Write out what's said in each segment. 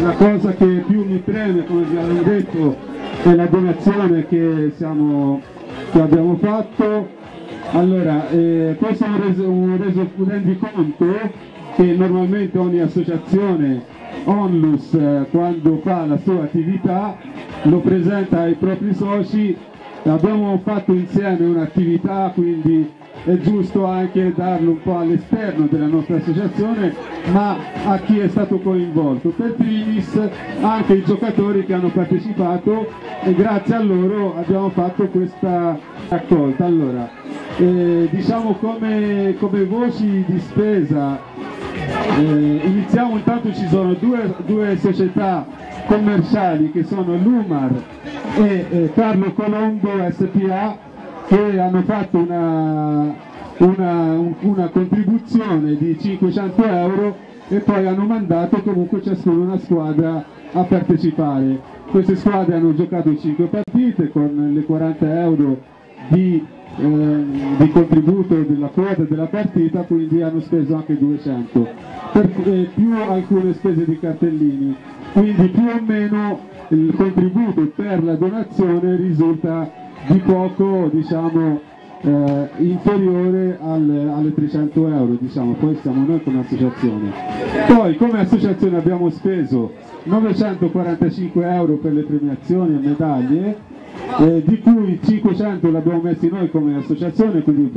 la cosa che più mi preme, come vi avevo detto, è la donazione che abbiamo fatto. Allora, questo è un rendiconto che normalmente ogni associazione Onlus, quando fa la sua attività, lo presenta ai propri soci. Abbiamo fatto insieme un'attività, quindi è giusto anche darlo un po' all'esterno della nostra associazione, ma a chi è stato coinvolto, per primis anche i giocatori che hanno partecipato, e grazie a loro abbiamo fatto questa raccolta. Allora, diciamo come voci di spesa, iniziamo. Intanto ci sono due società commerciali che sono l'Umar e Carlo Colombo SPA, che hanno fatto una contribuzione di 500 euro e poi hanno mandato comunque ciascuno una squadra a partecipare. Queste squadre hanno giocato 5 partite con le 40 euro di contributo della quota della partita, quindi hanno speso anche 200 più alcune spese di cartellini, quindi più o meno il contributo per la donazione risulta di poco, diciamo, inferiore alle 300 euro, diciamo. Poi siamo noi come associazione. Poi come associazione abbiamo speso 945 euro per le premiazioni e medaglie, di cui 500 l'abbiamo messi noi come associazione, quindi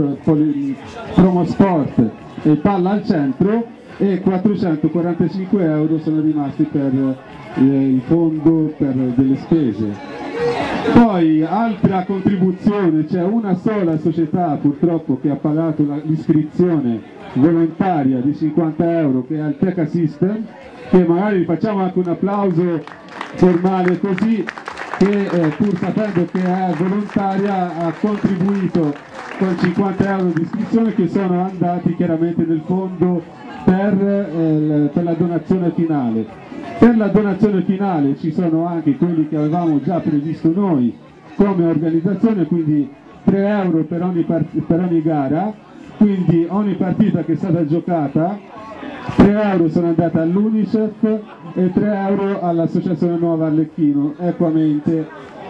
Promo Sport e Palla al Centro, e 445 euro sono rimasti per il fondo per delle spese. Poi altra contribuzione, c'è una sola società purtroppo che ha pagato l'iscrizione volontaria di 50 euro, che è il Teca System, che magari facciamo anche un applauso formale così, che pur sapendo che è volontaria ha contribuito con 50 euro di iscrizione, che sono andati chiaramente nel fondo per la donazione finale. Per la donazione finale ci sono anche quelli che avevamo già previsto noi come organizzazione, quindi 3 euro per ogni gara, quindi ogni partita che è stata giocata 3 euro sono andate all'Unicef e 3 euro all'Associazione Nuova Arlecchino, equamente.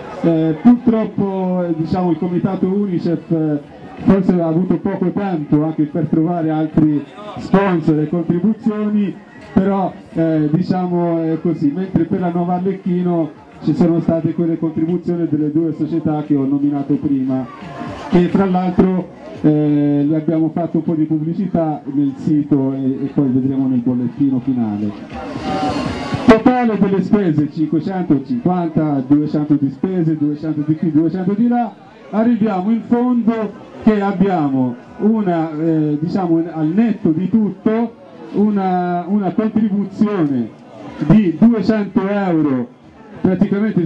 Purtroppo diciamo, il comitato Unicef forse ha avuto poco tempo anche per trovare altri sponsor e contribuzioni, però diciamo è così, mentre per la Nuova Arlecchino ci sono state quelle contribuzioni delle due società che ho nominato prima, e tra l'altro gli abbiamo fatto un po' di pubblicità nel sito e poi vedremo nel bollettino finale. Totale delle spese 550, 200 di spese, 200 di qui, 200 di là. Arriviamo in fondo che abbiamo diciamo al netto di tutto una contribuzione di 200 euro, praticamente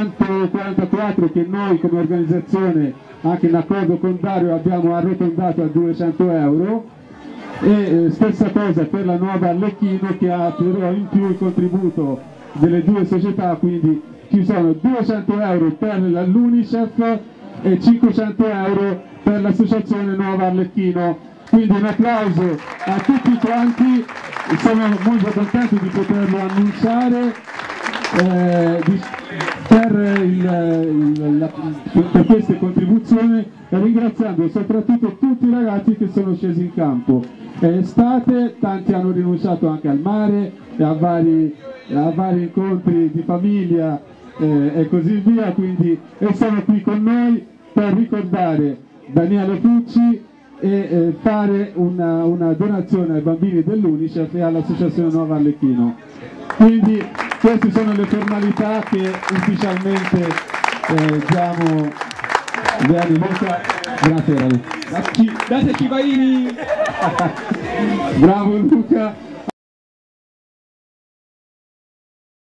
144 che noi come organizzazione, anche in accordo con Dario, abbiamo arrotondato a 200 euro, e stessa cosa per la Nuova Arlecchino, che ha però in più il contributo delle due società, quindi ci sono 200 euro per l'Unicef e 500 euro per l'associazione Nuova Arlecchino. Quindi un applauso a tutti quanti, sono molto contento di poterlo annunciare per queste contribuzioni, e ringraziando soprattutto tutti i ragazzi che sono scesi in campo. È estate, tanti hanno rinunciato anche al mare e a vari incontri di famiglia e così via, quindi sono qui con noi per ricordare Daniele Pucci e fare una donazione ai bambini dell'Unicef e all'Associazione Nuova Arlecchino. Quindi queste sono le formalità che ufficialmente diamo. Bene, buonasera. Dateci Vaini! Bravo Luca!